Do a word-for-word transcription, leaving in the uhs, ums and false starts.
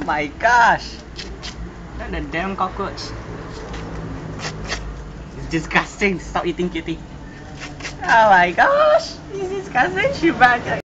my gosh! Not the damn cockroach. It's disgusting. Stop eating Cutie. Oh my gosh! It's disgusting. She back.